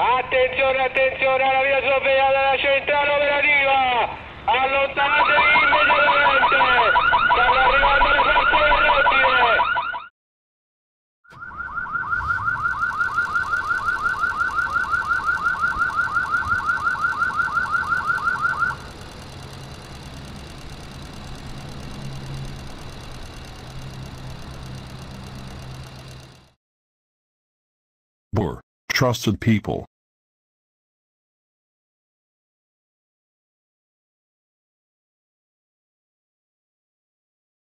Attenzione, attenzione alla via sorvegliata della centrale operativa! Allontanatevi immediatamente! Stanno arrivando le forze dell'ordine! Trusted people.